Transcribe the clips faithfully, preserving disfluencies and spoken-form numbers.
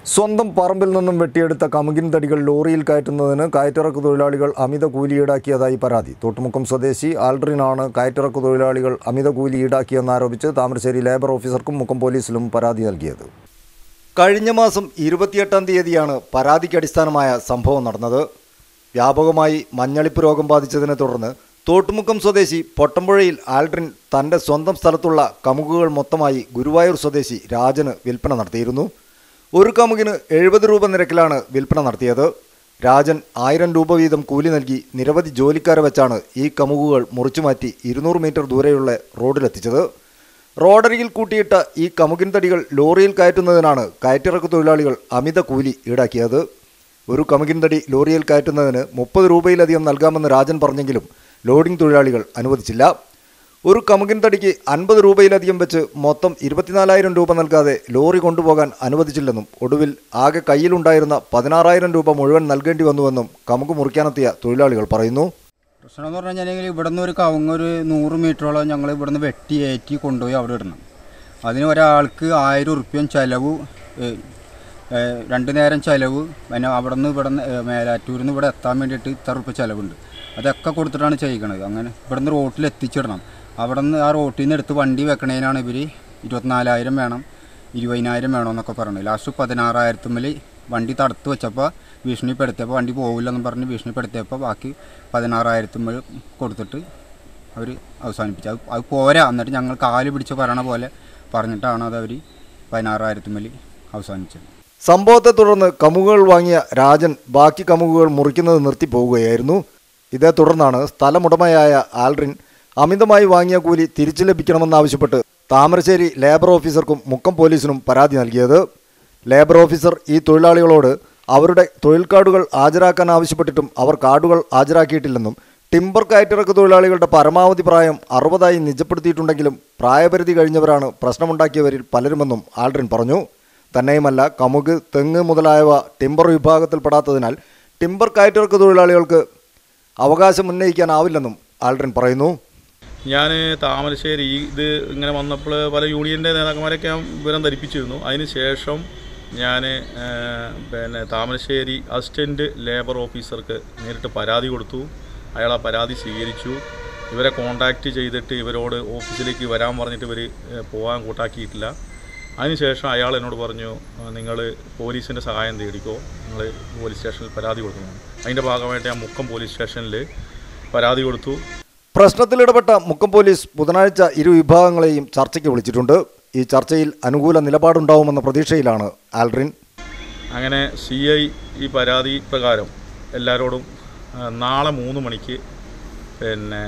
സ്വന്തം പറമ്പിൽ നിന്നും വെട്ടിയെടുത്ത കമുകിൻ തടികൾ ലോറിയിൽ കയറ്റുന്നതിന് കയറ്റിറക്ക് തൊഴിലാളികൾ അമിത കൂലി ഈടാക്കിയതായി പരാതി. തോട്ടുമുക്കം സ്വദേശി ആൽഡ്രിനാണ് കയറ്റിറക്ക് തൊഴിലാളികൾ അമിത കൂലി ഈടാക്കിയെന്നാരോപിച്ച് താമരശ്ശേരി ലേബർ ഓഫീസർക്കും മുക്കം പോലീസിലും പരാതി നൽകിയത്. കഴിഞ്ഞ മാസം ഇരുപത്തിയെട്ടാം തീയതിയാണ് പരാതിക്ക് അടിസ്ഥാനമായ സംഭവം നടന്നത്. വ്യാപകമായി മഞ്ഞളിപ്പ് രോഗം ബാധിച്ചതിനെ തുടർന്ന് തോട്ടുമുക്കം സ്വദേശി പൊട്ടമ്പുഴയിൽ ആൽഡ്രിൻ തൻ്റെ സ്വന്തം സ്ഥലത്തുള്ള കമുകുകൾ മൊത്തമായി ഗുരുവായൂർ സ്വദേശി രാജന് വിൽപ്പന നടത്തിയിരുന്നു. ഒരു കമുകിന് എഴുപത് രൂപ നിരക്കിലാണ് വിൽപ്പന നടത്തിയത്. രാജൻ ആയിരം രൂപ വീതം കൂലി നൽകി നിരവധി ജോലിക്കാരെ വെച്ചാണ് ഈ കമുകുകൾ മുറിച്ചുമാറ്റി ഇരുന്നൂറ് മീറ്റർ ദൂരെയുള്ള റോഡിലെത്തിച്ചത്. റോഡരികിൽ കൂട്ടിയിട്ട ഈ കമുകിൻ തടികൾ ലോറിയിൽ കയറ്റുന്നതിനാണ് കയറ്റിറക്ക് തൊഴിലാളികൾ അമിത കൂലി ഈടാക്കിയത്. ഒരു കമുകിൻ തടി ലോറിയിൽ കയറ്റുന്നതിന് മുപ്പത് രൂപയിലധികം നൽകാമെന്ന് രാജൻ പറഞ്ഞെങ്കിലും ലോഡിംഗ് തൊഴിലാളികൾ അനുവദിച്ചില്ല. ഒരു കമുകിൻ തടിക്ക് അൻപത് രൂപയിലധികം വെച്ച് മൊത്തം ഇരുപത്തിനാലായിരം രൂപ നൽകാതെ ലോറി കൊണ്ടുപോകാൻ അനുവദിച്ചില്ലെന്നും ഒടുവിൽ ആകെ കയ്യിലുണ്ടായിരുന്ന പതിനാറായിരം രൂപ മുഴുവൻ നൽകേണ്ടി വന്നുവെന്നും കമുക് മുറിക്കാനെത്തിയ തൊഴിലാളികൾ പറയുന്നു. പ്രശ്നം എന്ന് പറഞ്ഞു കഴിഞ്ഞാൽ ഇവിടെ നിന്ന് ഒരു കവുങ്ങ് ഒരു നൂറ് മീറ്ററോളം ഞങ്ങൾ ഇവിടെ നിന്ന് വെട്ടി ഏറ്റി കൊണ്ടുപോയി അവിടെ ഇടണം. അതിന് ഒരാൾക്ക് ആയിരം ഉറുപ്പ്യം ചിലവ്, രണ്ട് നേരം ചിലവ്, പിന്നെ അവിടെ നിന്ന് ഇവിടെ നിന്ന് മേലാറ്റൂരിൽ നിന്ന് ഇവിടെ എത്താൻ വേണ്ടിയിട്ട് ഇത്ര ഉറുപ്പ്യ ചിലവുണ്ട്. അതൊക്കെ കൊടുത്തിട്ടാണ് ചെയ്യിക്കണത്. അങ്ങനെ ഇവിടെ നിന്ന് റോട്ടിൽ എത്തിച്ചിടണം. അവിടെ നിന്ന് ആ റോട്ടിൽ നിന്ന് എടുത്ത് വണ്ടി വെക്കണേനാണ് ഇവർ ഇരുപത്തിനാലായിരം വേണം, ഇരുപതിനായിരം വേണമെന്നൊക്കെ പറഞ്ഞത്. ലാസ്റ്റ് പതിനാറായിരത്തുമ്മൽ വണ്ടി തടുത്ത് വെച്ചപ്പോൾ ഭീഷണിപ്പെടുത്തിയപ്പോൾ വണ്ടി പോകില്ലെന്ന് പറഞ്ഞ് ഭീഷണിപ്പെടുത്തിയപ്പോൾ ബാക്കി പതിനാറായിരത്തുമ്മൽ കൊടുത്തിട്ട് അവർ അവസാനിപ്പിച്ചു. അത് അത് പോരാ, എന്നിട്ട് ഞങ്ങൾ കാല് പിടിച്ച് പറയണ പോലെ പറഞ്ഞിട്ടാണ് അത് അവർ പതിനാറായിരത്തുമ്മൽ അവസാനിച്ചത്. സംഭവത്തെ തുടർന്ന് കമുകുകൾ വാങ്ങിയ രാജൻ ബാക്കി കമുകുകൾ മുറിക്കുന്നത് നിർത്തി പോവുകയായിരുന്നു. ഇതേ തുടർന്നാണ് സ്ഥലമുടമയായ ആൽഡ്രിൻ അമിതമായി വാങ്ങിയ കൂലി തിരിച്ചു ലഭിക്കണമെന്നാവശ്യപ്പെട്ട് താമരശ്ശേരി ലേബർ ഓഫീസർക്കും മുക്കം പോലീസിനും പരാതി നൽകിയത്. ലേബർ ഓഫീസർ ഈ തൊഴിലാളികളോട് അവരുടെ തൊഴിൽ കാർഡുകൾ ഹാജരാക്കാൻ ആവശ്യപ്പെട്ടിട്ടും അവർ കാർഡുകൾ ഹാജരാക്കിയിട്ടില്ലെന്നും ടിമ്പർ കയറ്റിറക്ക് തൊഴിലാളികളുടെ പരമാവധി പ്രായം അറുപതായി നിജപ്പെടുത്തിയിട്ടുണ്ടെങ്കിലും പ്രായപരിധി കഴിഞ്ഞവരാണ് പ്രശ്നമുണ്ടാക്കിയവരിൽ പലരുമെന്നും ആൽഡ്രിൻ പറഞ്ഞു. തന്നെയുമല്ല, കമുക്, തെങ്ങ് മുതലായവ ടിമ്പർ വിഭാഗത്തിൽപ്പെടാത്തതിനാൽ ടിമ്പർ കയറ്റിറക്ക് തൊഴിലാളികൾക്ക് അവകാശം ഉന്നയിക്കാനാവില്ലെന്നും ആൽഡ്രിൻ പറയുന്നു. ഞാൻ താമരശ്ശേരി ഇത് ഇങ്ങനെ വന്നപ്പോൾ പല യൂണിയൻ്റെ നേതാക്കന്മാരൊക്കെ ഞാൻ വിവരം ധരിപ്പിച്ചിരുന്നു. അതിന് ശേഷം ഞാൻ പിന്നെ താമരശ്ശേരി അസിസ്റ്റൻറ്റ് ലേബർ ഓഫീസർക്ക് നേരിട്ട് പരാതി കൊടുത്തു. അയാൾ ആ പരാതി സ്വീകരിച്ചു. ഇവരെ കോൺടാക്റ്റ് ചെയ്തിട്ട് ഇവരോട് ഓഫീസിലേക്ക് വരാൻ പറഞ്ഞിട്ട് ഇവർ പോകാൻ കൂട്ടാക്കിയിട്ടില്ല. അതിനുശേഷം അയാൾ എന്നോട് പറഞ്ഞു, നിങ്ങൾ പോലീസിൻ്റെ സഹായം തേടിക്കോ, നിങ്ങൾ പോലീസ് സ്റ്റേഷനിൽ പരാതി കൊടുക്കണം. അതിൻ്റെ ഭാഗമായിട്ട് ഞാൻ മുക്കം പോലീസ് സ്റ്റേഷനിൽ പരാതി കൊടുത്തു. പ്രശ്നത്തിലിടപെട്ട മുക്കം പോലീസ് ബുധനാഴ്ച ഇരു വിഭാഗങ്ങളെയും ചർച്ചയ്ക്ക് വിളിച്ചിട്ടുണ്ട്. ഈ ചർച്ചയിൽ അനുകൂല നിലപാടുണ്ടാവുമെന്ന പ്രതീക്ഷയിലാണ് ആൽഡ്രിൻ. അങ്ങനെ സി ഐ ഈ പരാതി പ്രകാരം എല്ലാവരോടും നാളെ മൂന്ന് മണിക്ക് പിന്നെ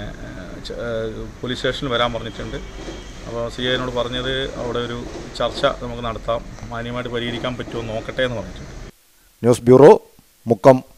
പോലീസ് സ്റ്റേഷനിൽ വരാൻ പറഞ്ഞിട്ടുണ്ട്. അപ്പോൾ സി ഐനോട് പറഞ്ഞത് അവിടെ ഒരു ചർച്ച നമുക്ക് നടത്താം, മാന്യമായിട്ട് പരിഹരിക്കാൻ പറ്റുമോ നോക്കട്ടെ എന്ന് പറഞ്ഞിട്ടുണ്ട്. News bureau, Mukkam.